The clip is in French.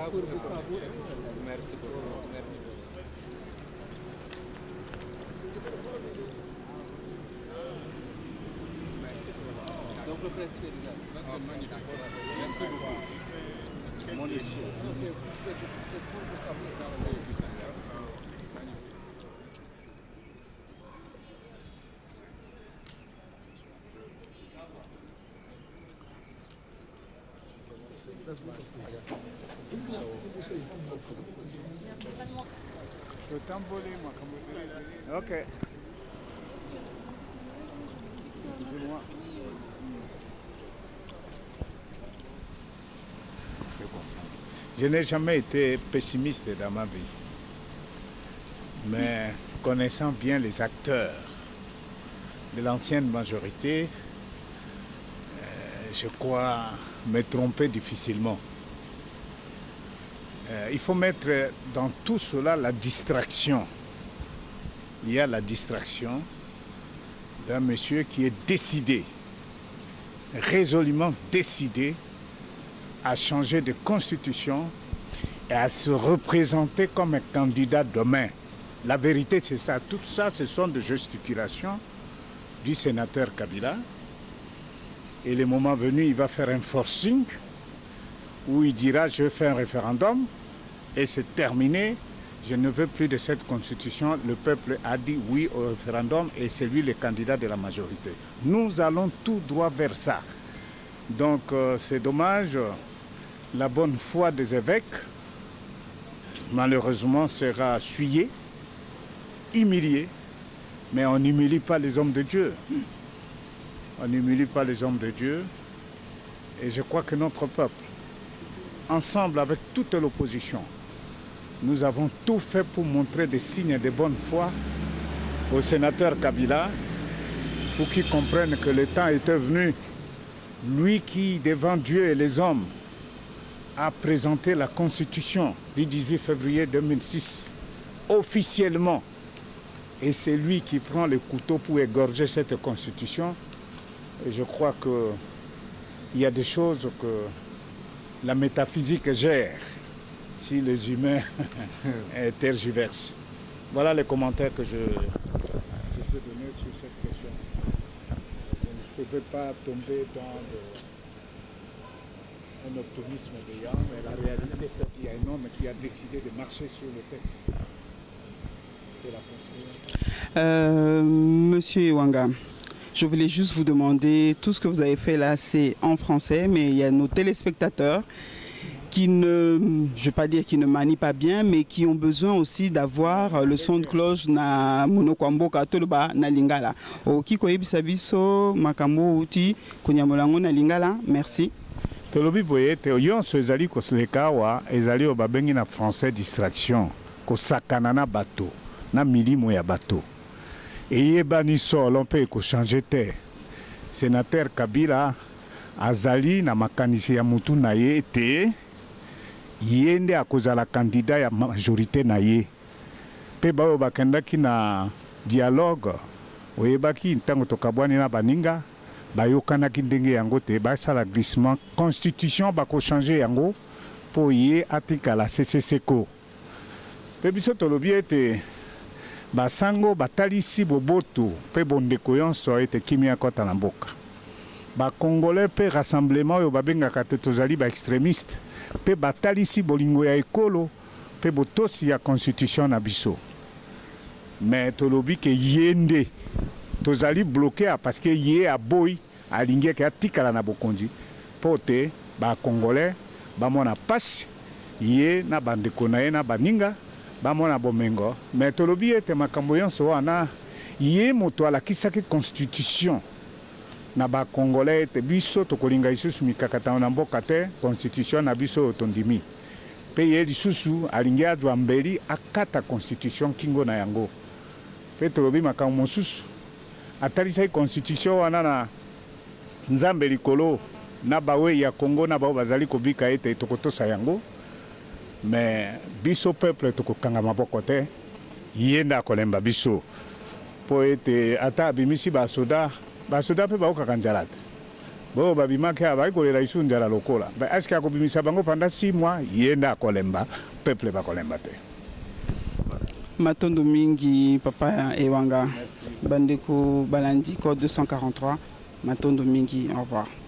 Merci beaucoup. Merci beaucoup. Merci beaucoup. Donc le principe est déjà. Ça c'est magnifique. Merci beaucoup. Mon Dieu. C'est pour vous amener dans le pays du Seigneur. Magnifique. Ok. Je n'ai jamais été pessimiste dans ma vie. Mais connaissant bien les acteurs de l'ancienne majorité, je crois me tromper difficilement. Il faut mettre dans tout cela la distraction. Il y a la distraction d'un monsieur qui est décidé, résolument décidé à changer de constitution et à se représenter comme un candidat demain. La vérité, c'est ça. Tout ça, ce sont des gesticulations du sénateur Kabila. Et le moment venu, il va faire un forcing où il dira « je fais un référendum » et c'est terminé. Je ne veux plus de cette constitution. Le peuple a dit oui au référendum et c'est lui le candidat de la majorité. Nous allons tout droit vers ça. Donc c'est dommage. La bonne foi des évêques, malheureusement, sera essuyée, humiliée. Mais on n'humilie pas les hommes de Dieu. On n'humilie pas les hommes de Dieu. Et je crois que notre peuple, ensemble avec toute l'opposition, nous avons tout fait pour montrer des signes de bonne foi au sénateur Kabila pour qu'il comprenne que le temps était venu. Lui qui, devant Dieu et les hommes, a présenté la Constitution du 18 février 2006 officiellement. Et c'est lui qui prend le couteau pour égorger cette Constitution. Et je crois qu'il y a des choses que la métaphysique gère si les humains tergiversent. Voilà les commentaires que je peux donner sur cette question. Je ne veux pas tomber dans un optimisme béant, mais la réalité c'est qu'il y a un homme qui a décidé de marcher sur le texte de la Constitution. Monsieur Iwanga, je voulais juste vous demander, tout ce que vous avez fait là, c'est en français, mais il y a nos téléspectateurs qui ne, je ne vais pas dire qui ne manient pas bien, mais qui ont besoin aussi d'avoir le son de cloche na monokwamboka toloba na lingala. Oki koyebisa biso makambo uti konyamolango na lingala. Merci. Tolobi boye te yonso ezali koselekawa ezali obabengi na français distraction kosakana na bato na milimo ya bato. Eyebani solo mpe ekochange te. Sénateur Kabila azali na makanisi ya mutu na ye te yende akozala candidat ya majorité na ye. Pe bayo bakendaki na dialogue oyebaki ntango tokabwani na baninga bayokanaki ndenge yango te basala glissement constitution bakochange yango po ye atikala CCCko. Pe biso tolobi ete basango batalisi boboto pe bondeko yonso ete kimia kota na mboka. Ba Congolais pe rassemblement oyo babengaka te tozali ba extrémiste pe batalisi bolingo ya ekolo pe botosi ya constitution na biso. Mais tolobi ke yende tozali bloqué parce que yé a boy alingi ke atikala na bokonzi pote ba Congolais ba mona passe yé na bandeko na ye na baninga ba mona bomengo. Mais tolobi ete makambo yonso wana yé moto alakisaki constitution na ba Congolais te biso tokolinga isusu mikakata na mboka te constitution na biso tondimi pe ye lisusu alingi adwa mbeli akata constitution kingo na yango pe tolobi makambo mosusu atalisa constitution wana na nzambe likolo na bawe ya Congo na bao bazali kobika ete tokotosa yango. Mais biso peuple tokokanga maboko te yenda kolemba biso po ete ata bimisi basoda pe baokaka nzala te Bo babimaki abai kolela isu ndala lokola. Est-ce qu'il y a kobimisa bango pendant 6 mois yenda kolemba peuple ba kolemba te. Matondo mingi papa Ewanga. Bandeko Balandi code 243. Matondo mingi, au revoir.